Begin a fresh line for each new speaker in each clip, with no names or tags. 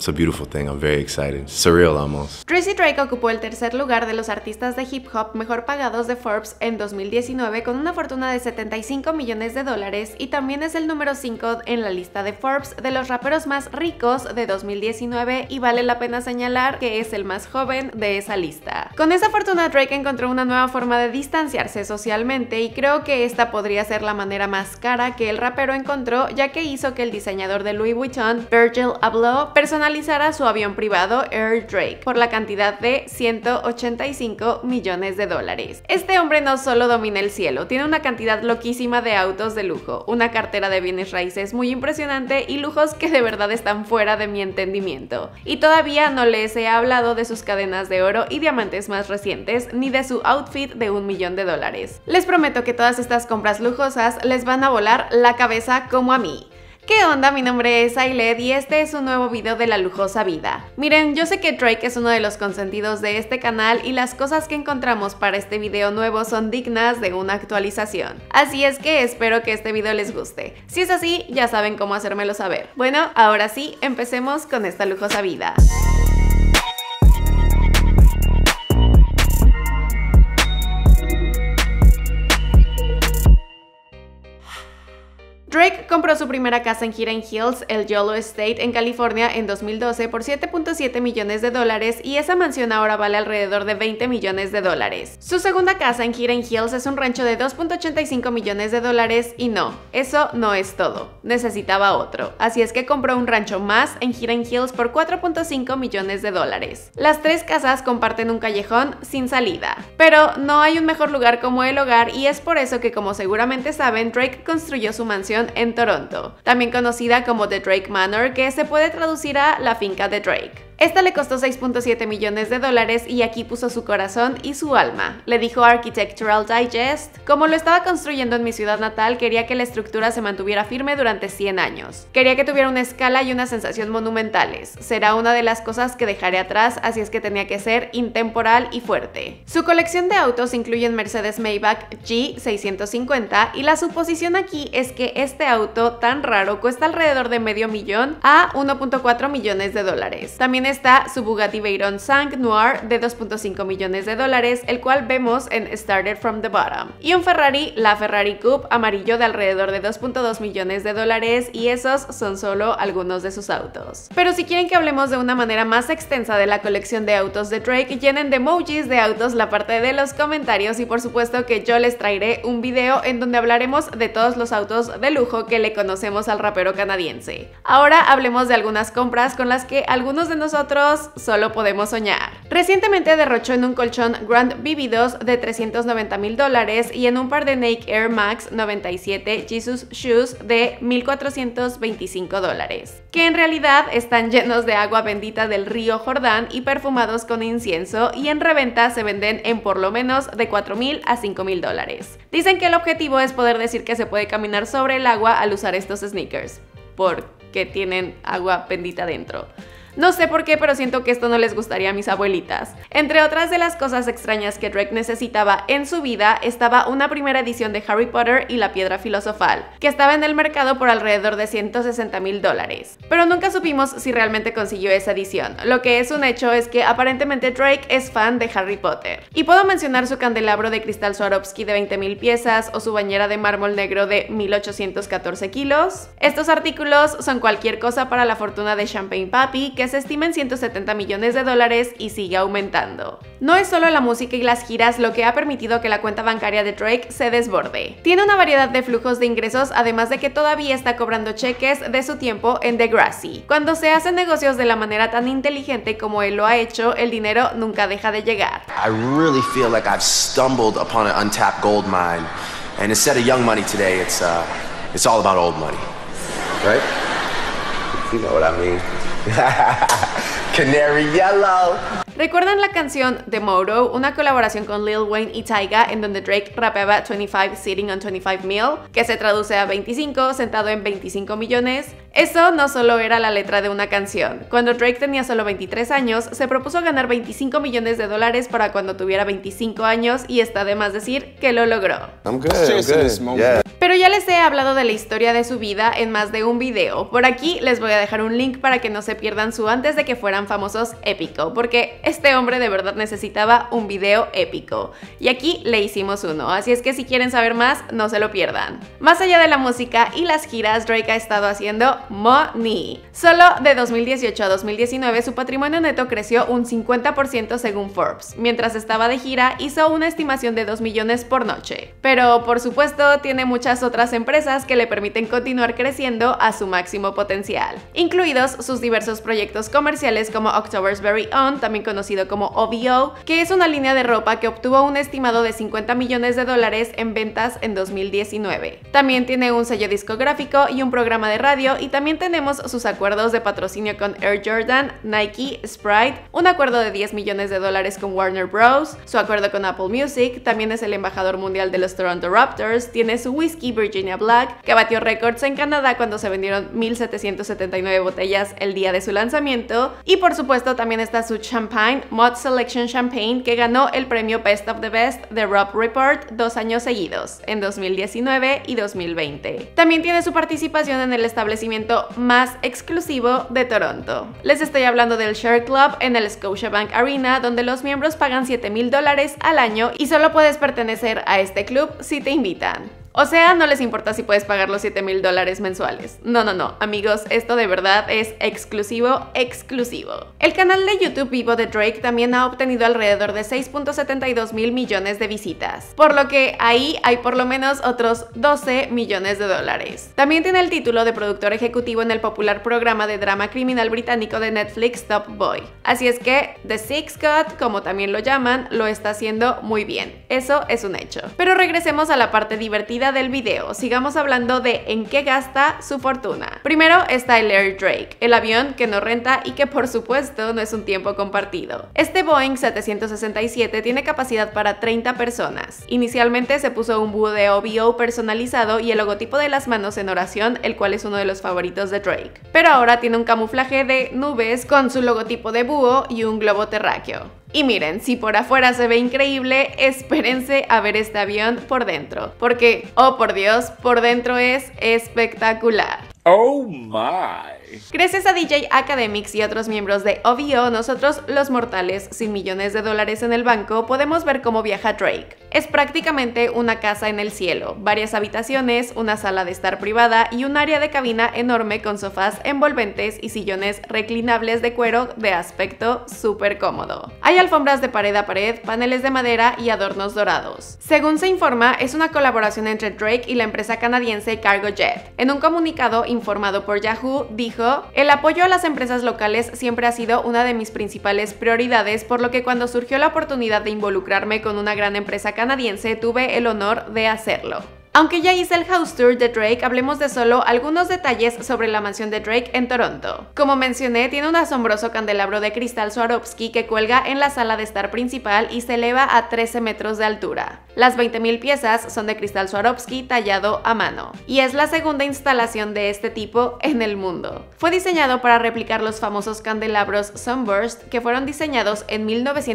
It's a beautiful thing. I'm very excited. Surreal almost.
Drizzy Drake ocupó el tercer lugar de los artistas de hip hop mejor pagados de Forbes en 2019 con una fortuna de 75 millones de dólares y también es el número 5 en la lista de Forbes de los raperos más ricos de 2019 y vale la pena señalar que es el más joven de esa lista. Con esa fortuna Drake encontró una nueva forma de distanciarse socialmente y creo que esta podría ser la manera más cara que el rapero encontró, ya que hizo que el diseñador de Louis Vuitton, Virgil Abloh, personalizara su avión privado Air Drake por la cantidad de 185 millones de dólares. Este hombre no solo domina el cielo, tiene una cantidad loquísima de autos de lujo, una cartera de bienes raíces muy impresionante y lujos que de verdad están fuera de mi entendimiento. Y todavía no les he hablado de sus cadenas de oro y diamantes más recientes, ni de su outfit de $1 millón. Les prometo que todas estas compras lujosas les van a volar la cabeza como a mí. ¿Qué onda? Mi nombre es Ailed y este es un nuevo video de la lujosa vida. Miren, yo sé que Drake es uno de los consentidos de este canal y las cosas que encontramos para este video nuevo son dignas de una actualización. Así es que espero que este video les guste. Si es así, ya saben cómo hacérmelo saber. Bueno, ahora sí, empecemos con esta lujosa vida. Drake compró su primera casa en Hidden Hills, el YOLO Estate, en California en 2012 por $7.7 millones de dólares y esa mansión ahora vale alrededor de $20 millones de dólares. Su segunda casa en Hidden Hills es un rancho de $2.85 millones de dólares y no, eso no es todo. Necesitaba otro, así es que compró un rancho más en Hidden Hills por $4.5 millones de dólares. Las tres casas comparten un callejón sin salida, pero no hay un mejor lugar como el hogar y es por eso que, como seguramente saben, Drake construyó su mansión en Toronto, también conocida como The Drake Manor, que se puede traducir a la finca de Drake. Esta le costó $6.7 millones de dólares y aquí puso su corazón y su alma. Le dijo Architectural Digest: como lo estaba construyendo en mi ciudad natal, quería que la estructura se mantuviera firme durante 100 años. Quería que tuviera una escala y una sensación monumentales. Será una de las cosas que dejaré atrás, así es que tenía que ser intemporal y fuerte. Su colección de autos incluye un Mercedes Maybach G650 y la suposición aquí es que este auto tan raro cuesta alrededor de $medio millón a $1.4 millones de dólares. También está su Bugatti Veyron Sang Noir de $2.5 millones de dólares, el cual vemos en Started from the Bottom, y un Ferrari, la Ferrari Coupe amarillo de alrededor de $2.2 millones de dólares, y esos son solo algunos de sus autos. Pero si quieren que hablemos de una manera más extensa de la colección de autos de Drake, llenen de emojis de autos la parte de los comentarios y por supuesto que yo les traeré un video en donde hablaremos de todos los autos de lujo que le conocemos al rapero canadiense. Ahora hablemos de algunas compras con las que algunos de nosotros solo podemos soñar. Recientemente derrochó en un colchón Grand BB2 de $390,000 y en un par de Nike Air Max 97 Jesus Shoes de $1,425, que en realidad están llenos de agua bendita del río Jordán y perfumados con incienso, y en reventa se venden en por lo menos de $4,000 a $5,000. Dicen que el objetivo es poder decir que se puede caminar sobre el agua al usar estos sneakers, porque tienen agua bendita dentro. No sé por qué, pero siento que esto no les gustaría a mis abuelitas. Entre otras de las cosas extrañas que Drake necesitaba en su vida estaba una primera edición de Harry Potter y la Piedra Filosofal, que estaba en el mercado por alrededor de $160,000. Pero nunca supimos si realmente consiguió esa edición. Lo que es un hecho es que aparentemente Drake es fan de Harry Potter. Y puedo mencionar su candelabro de cristal Swarovski de 20,000 piezas o su bañera de mármol negro de 1,814 kilos. Estos artículos son cualquier cosa para la fortuna de Champagne Papi, que se estima en $170 millones de dólares y sigue aumentando. No es solo la música y las giras lo que ha permitido que la cuenta bancaria de Drake se desborde. Tiene una variedad de flujos de ingresos, además de que todavía está cobrando cheques de su tiempo en Degrassi. Cuando se hacen negocios de la manera tan inteligente como él lo ha hecho, el dinero nunca deja de llegar.
I really feel like I've stumbled upon an untapped gold mine, and instead of young money today, it's all about old money, right? You know what I mean. Canary Yellow.
¿Recuerdan la canción The Motto, una colaboración con Lil Wayne y Tyga en donde Drake rapeaba 25 sitting on 25 mil, que se traduce a 25 sentado en 25 millones? Eso no solo era la letra de una canción. Cuando Drake tenía solo 23 años, se propuso ganar $25 millones para cuando tuviera 25 años y está de más decir que lo logró.
I'm good. Yeah.
Pero ya les he hablado de la historia de su vida en más de un video. Por aquí les voy a dejar un link para que no se pierdan su antes de que fueran famosos épico, porque este hombre de verdad necesitaba un video épico. Y aquí le hicimos uno, así es que si quieren saber más, no se lo pierdan. Más allá de la música y las giras, Drake ha estado haciendo money. Solo de 2018 a 2019 su patrimonio neto creció un 50% según Forbes. Mientras estaba de gira, hizo una estimación de 2 millones por noche. Pero por supuesto tiene muchas otras empresas que le permiten continuar creciendo a su máximo potencial, incluidos sus diversos proyectos comerciales como October's Very Own, también conocido como OVO, que es una línea de ropa que obtuvo un estimado de $50 millones en ventas en 2019. También tiene un sello discográfico y un programa de radio, y también tenemos sus acuerdos de patrocinio con Air Jordan, Nike, Sprite, un acuerdo de $10 millones con Warner Bros., su acuerdo con Apple Music, también es el embajador mundial de los Toronto Raptors, tiene su whisky Virginia Black, que batió récords en Canadá cuando se vendieron 1,779 botellas el día de su lanzamiento, y por supuesto también está su champagne, Mod Selection Champagne, que ganó el premio Best of the Best de Robb Report 2 años seguidos, en 2019 y 2020. También tiene su participación en el establecimiento más exclusivo de Toronto. Les estoy hablando del Share Club en el Scotiabank Arena, donde los miembros pagan $7,000 al año y solo puedes pertenecer a este club si te invitan. O sea, no les importa si puedes pagar los $7,000 mensuales. No, amigos, esto de verdad es exclusivo. El canal de YouTube vivo de Drake también ha obtenido alrededor de 6.72 mil millones de visitas, por lo que ahí hay por lo menos otros $12 millones. También tiene el título de productor ejecutivo en el popular programa de drama criminal británico de Netflix Top Boy. Así es que The Six Cut, como también lo llaman, lo está haciendo muy bien. Eso es un hecho. Pero regresemos a la parte divertida del video. Sigamos hablando de en qué gasta su fortuna. Primero está el Air Drake, el avión que no renta y que por supuesto no es un tiempo compartido. Este Boeing 767 tiene capacidad para 30 personas. Inicialmente se puso un búho de OVO personalizado y el logotipo de las manos en oración, el cual es uno de los favoritos de Drake. Pero ahora tiene un camuflaje de nubes con su logotipo de búho y un globo terráqueo. Y miren, si por afuera se ve increíble, espérense a ver este avión por dentro, porque, oh por Dios, por dentro es espectacular.
Oh my.
Gracias a DJ Academics y otros miembros de OVO, nosotros los mortales sin millones de dólares en el banco podemos ver cómo viaja Drake. Es prácticamente una casa en el cielo, varias habitaciones, una sala de estar privada y un área de cabina enorme con sofás envolventes y sillones reclinables de cuero de aspecto súper cómodo. Hay alfombras de pared a pared, paneles de madera y adornos dorados. Según se informa, es una colaboración entre Drake y la empresa canadiense Cargojet. En un comunicado informado por Yahoo, dijo: "El apoyo a las empresas locales siempre ha sido una de mis principales prioridades, por lo que cuando surgió la oportunidad de involucrarme con una gran empresa canadiense, tuve el honor de hacerlo". Aunque ya hice el house tour de Drake, hablemos de solo algunos detalles sobre la mansión de Drake en Toronto. Como mencioné, tiene un asombroso candelabro de cristal Swarovski que cuelga en la sala de estar principal y se eleva a 13 metros de altura. Las 20,000 piezas son de cristal Swarovski tallado a mano, y es la segunda instalación de este tipo en el mundo. Fue diseñado para replicar los famosos candelabros Sunburst que fueron diseñados en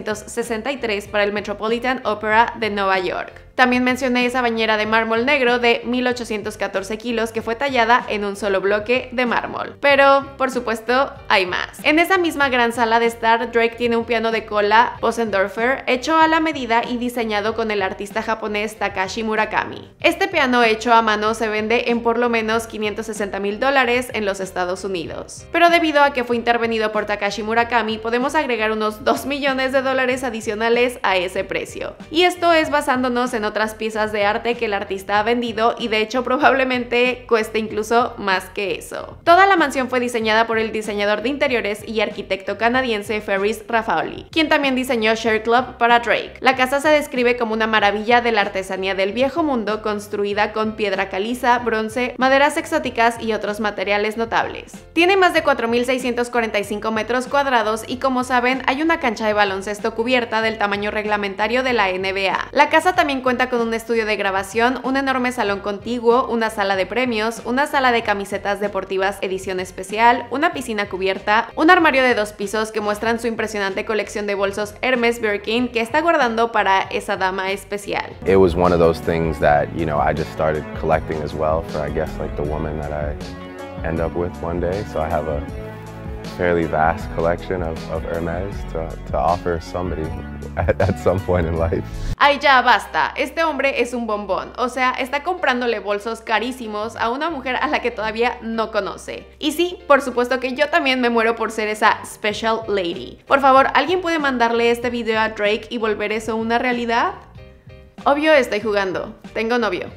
1963 para el Metropolitan Opera de Nueva York. También mencioné esa bañera de mármol negro de 1,814 kilos que fue tallada en un solo bloque de mármol. Pero, por supuesto, hay más. En esa misma gran sala de estar, Drake tiene un piano de cola Bösendorfer hecho a la medida y diseñado con el artista japonés Takashi Murakami. Este piano hecho a mano se vende en por lo menos $560,000 en los Estados Unidos. Pero debido a que fue intervenido por Takashi Murakami, podemos agregar unos $2 millones adicionales a ese precio. Y esto es basándonos en otras piezas de arte que el artista ha vendido, y de hecho probablemente cueste incluso más que eso. Toda la mansión fue diseñada por el diseñador de interiores y arquitecto canadiense Ferris Raffaoli, quien también diseñó Share Club para Drake. La casa se describe como una maravilla de la artesanía del viejo mundo, construida con piedra caliza, bronce, maderas exóticas y otros materiales notables. Tiene más de 4,645 metros cuadrados y, como saben, hay una cancha de baloncesto cubierta del tamaño reglamentario de la NBA. La casa también cuenta cuenta con un estudio de grabación, un enorme salón contiguo, una sala de premios, una sala de camisetas deportivas edición especial, una piscina cubierta, un armario de 2 pisos que muestran su impresionante colección de bolsos Hermes Birkin que está guardando para esa dama especial.
It was one of those things that, you know, I just started collecting as well for, I guess, like the woman that I end up with one day. So I have a fairly vast collection of Hermes to offer somebody at some point in life.
Ay, ya basta, este hombre es un bombón, o sea, está comprándole bolsos carísimos a una mujer a la que todavía no conoce. Y sí, por supuesto que yo también me muero por ser esa special lady. Por favor, ¿alguien puede mandarle este video a Drake y volver eso una realidad? Obvio estoy jugando, tengo novio.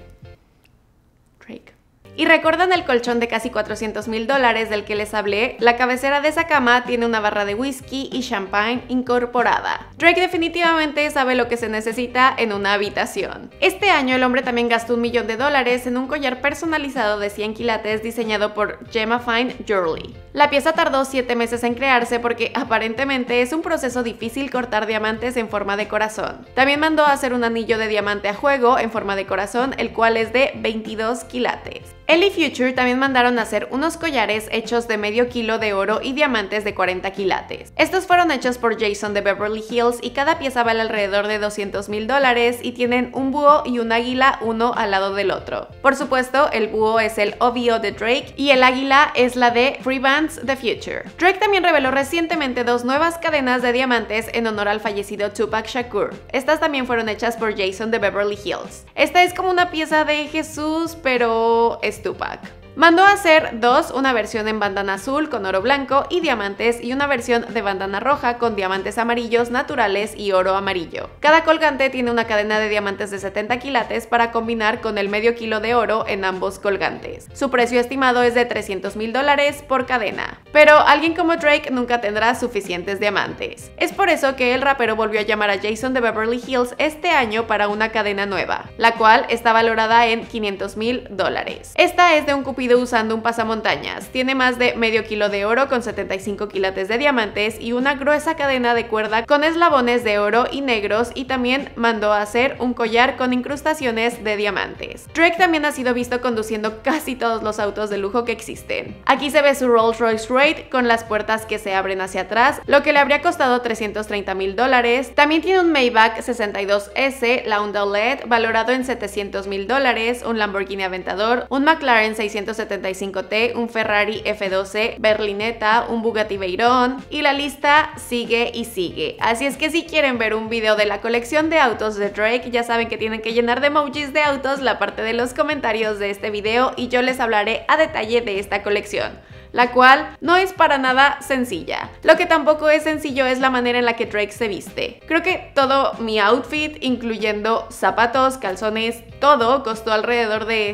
Drake. ¿Y recuerdan el colchón de casi $400,000 del que les hablé? La cabecera de esa cama tiene una barra de whisky y champagne incorporada. Drake definitivamente sabe lo que se necesita en una habitación. Este año el hombre también gastó $1 millón en un collar personalizado de 100 quilates diseñado por Gemma Fine Jewelry. La pieza tardó 7 meses en crearse porque aparentemente es un proceso difícil cortar diamantes en forma de corazón. También mandó a hacer un anillo de diamante a juego en forma de corazón, el cual es de 22 quilates. Él y Future también mandaron a hacer unos collares hechos de medio kilo de oro y diamantes de 40 quilates. Estos fueron hechos por Jason de Beverly Hills y cada pieza vale alrededor de $200,000 y tienen un búho y un águila uno al lado del otro. Por supuesto, el búho es el OVO de Drake y el águila es la de Free Bands de Future. Drake también reveló recientemente 2 nuevas cadenas de diamantes en honor al fallecido Tupac Shakur. Estas también fueron hechas por Jason de Beverly Hills. Esta es como una pieza de Jesús, pero es Tupac. Mandó a hacer 2, una versión en bandana azul con oro blanco y diamantes y una versión de bandana roja con diamantes amarillos naturales y oro amarillo. Cada colgante tiene una cadena de diamantes de 70 quilates para combinar con el medio kilo de oro en ambos colgantes. Su precio estimado es de $300,000 por cadena. Pero alguien como Drake nunca tendrá suficientes diamantes. Es por eso que el rapero volvió a llamar a Jason de Beverly Hills este año para una cadena nueva, la cual está valorada en $500,000. Esta es de un cupido usando un pasamontañas. Tiene más de medio kilo de oro con 75 quilates de diamantes y una gruesa cadena de cuerda con eslabones de oro y negros, y también mandó a hacer un collar con incrustaciones de diamantes. Drake también ha sido visto conduciendo casi todos los autos de lujo que existen. Aquí se ve su Rolls Royce Wraith con las puertas que se abren hacia atrás, lo que le habría costado $330,000. También tiene un Maybach 62S Landau LED valorado en $700,000, un Lamborghini Aventador, un McLaren 675T, un Ferrari F12 Berlinetta, un Bugatti Veyron, y la lista sigue y sigue. Así es que si quieren ver un video de la colección de autos de Drake, ya saben que tienen que llenar de emojis de autos la parte de los comentarios de este video y yo les hablaré a detalle de esta colección, la cual no es para nada sencilla. Lo que tampoco es sencillo es la manera en la que Drake se viste. Creo que todo mi outfit, incluyendo zapatos, calzones, todo costó alrededor de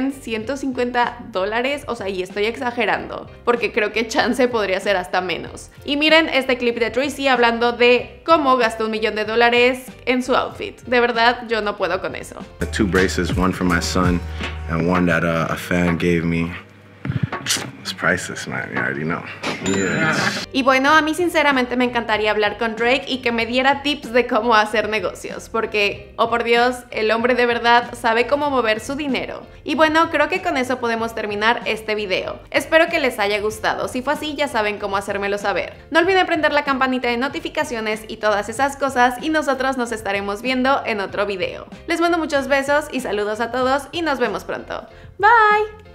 $100–150, o sea, y estoy exagerando, porque creo que chance podría ser hasta menos. Y miren este clip de Tracy hablando de cómo gastó $1 millón en su outfit. De verdad, yo no puedo con eso.
2 braces, one for my son and one that a fan gave me. It's priceless, man. You already know. Yeah.
Y bueno, a mí sinceramente me encantaría hablar con Drake y que me diera tips de cómo hacer negocios, porque, oh por Dios, el hombre de verdad sabe cómo mover su dinero. Y bueno, creo que con eso podemos terminar este video. Espero que les haya gustado. Si fue así, ya saben cómo hacérmelo saber. No olviden prender la campanita de notificaciones y todas esas cosas, y nosotros nos estaremos viendo en otro video. Les mando muchos besos y saludos a todos y nos vemos pronto. Bye.